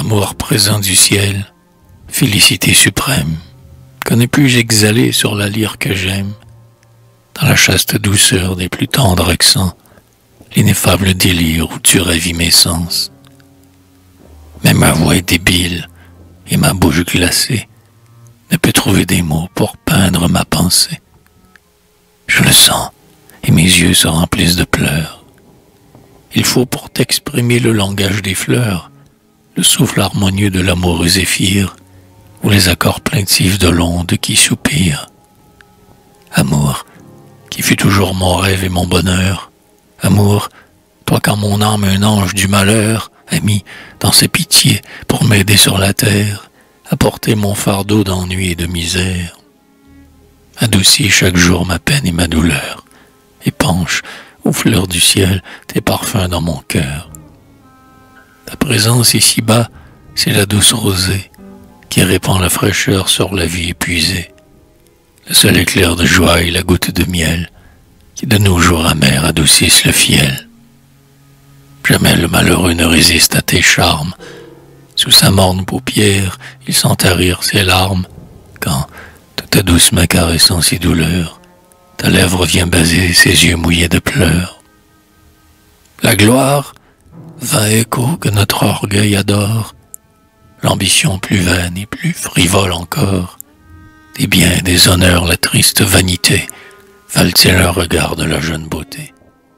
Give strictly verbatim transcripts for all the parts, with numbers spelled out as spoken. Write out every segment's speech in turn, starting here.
Amour présent du ciel, félicité suprême, qu'en puis-je exhaler sur la lyre que j'aime, dans la chaste douceur des plus tendres accents, l'ineffable délire où tu ravis mes sens. Mais ma voix est débile, et ma bouche glacée ne peut trouver des mots pour peindre ma pensée. Je le sens, et mes yeux se remplissent de pleurs. Il faut pour t'exprimer le langage des fleurs, le souffle harmonieux de l'amoureux zéphyr, ou les accords plaintifs de l'onde qui soupire. Amour, qui fut toujours mon rêve et mon bonheur, amour, toi quand mon âme un ange du malheur a mis dans ses pitiés pour m'aider sur la terre, à porter mon fardeau d'ennui et de misère. Adoucis chaque jour ma peine et ma douleur, et penche, aux fleurs du ciel, tes parfums dans mon cœur. Ta présence ici-bas, c'est la douce rosée, qui répand la fraîcheur sur la vie épuisée. Le seul éclair de joie et la goutte de miel, qui de nos jours amers adoucissent le fiel. Jamais le malheureux ne résiste à tes charmes. Sous sa morne paupière, il sent tarir ses larmes, quand, toute ta douce main caressant ses douleurs, ta lèvre vient baiser ses yeux mouillés de pleurs. La gloire, vain écho que notre orgueil adore, l'ambition plus vaine et plus frivole encore, des biens et des honneurs la triste vanité, valent-ils un regard de la jeune beauté?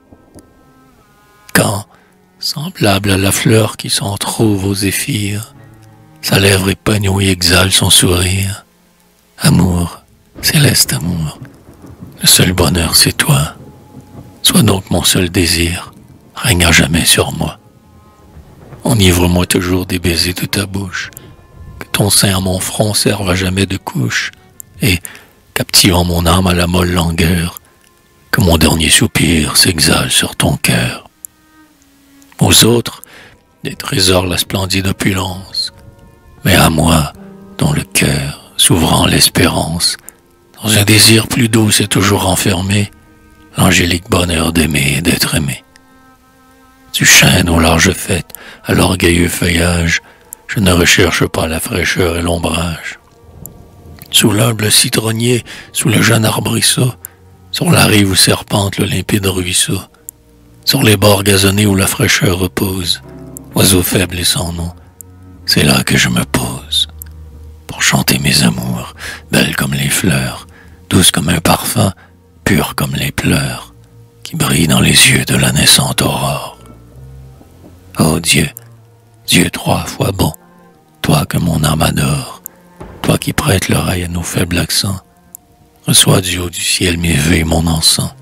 Quand, semblable à la fleur qui s'en trouve au zéphyr, sa lèvre épanouie exhale son sourire. Amour, céleste amour, le seul bonheur c'est toi. Sois donc mon seul désir, règne à jamais sur moi. Enivre-moi toujours des baisers de ta bouche, que ton sein à mon front serve à jamais de couche, et, captivant mon âme à la molle langueur, que mon dernier soupir s'exhale sur ton cœur. Aux autres, des trésors la splendide opulence, mais à moi, dont le cœur, s'ouvrant l'espérance, dans un désir plus doux s'est toujours enfermé, l'angélique bonheur d'aimer et d'être aimé. Du chêne aux larges fêtes, à l'orgueilleux feuillage, je ne recherche pas la fraîcheur et l'ombrage. Sous l'humble citronnier, sous le jeune arbrisseau, sur la rive où serpente le limpide ruisseau, sur les bords gazonnés où la fraîcheur repose, oiseau faible et sans nom, c'est là que je me pose, pour chanter mes amours, belles comme les fleurs, douces comme un parfum, pures comme les pleurs, qui brillent dans les yeux de la naissante aurore. Ô Dieu, Dieu trois fois bon, toi que mon âme adore, toi qui prêtes l'oreille à nos faibles accents, reçois du haut du ciel mes vœux et mon encens.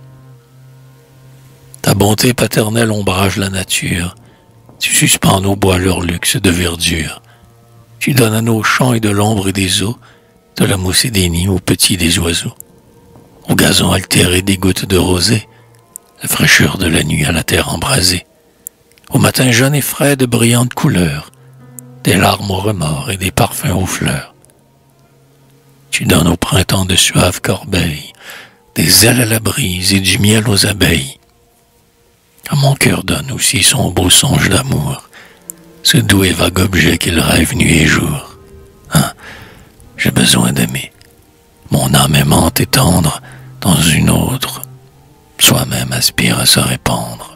Ta bonté paternelle ombrage la nature, tu suspends nos bois leur luxe de verdure, tu donnes à nos champs et de l'ombre et des eaux, de la mousse et des nids aux petits des oiseaux. Au gazon altéré des gouttes de rosée, la fraîcheur de la nuit à la terre embrasée. Au matin jeune et frais de brillantes couleurs, des larmes aux remords et des parfums aux fleurs. Tu donnes au printemps de suaves corbeilles, des ailes à la brise et du miel aux abeilles. À mon cœur donne aussi son beau songe d'amour, ce doux et vague objet qu'il rêve nuit et jour. Hein, j'ai besoin d'aimer, mon âme aimante et tendre, dans une autre, soi-même aspire à se répandre.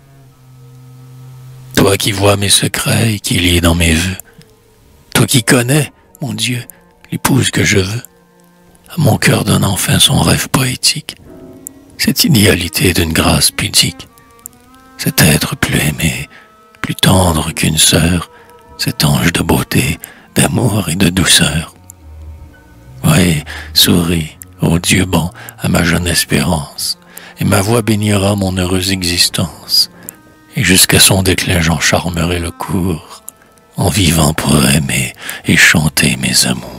Toi qui vois mes secrets et qui lis dans mes vœux, toi qui connais, mon Dieu, l'épouse que je veux, à mon cœur donne enfin son rêve poétique, cette idéalité d'une grâce pudique, cet être plus aimé, plus tendre qu'une sœur, cet ange de beauté, d'amour et de douceur. Oui, souris, ô Dieu bon, à ma jeune espérance, et ma voix bénira mon heureuse existence, et jusqu'à son déclin j'en charmerai le cours, en vivant pour aimer et chanter mes amours.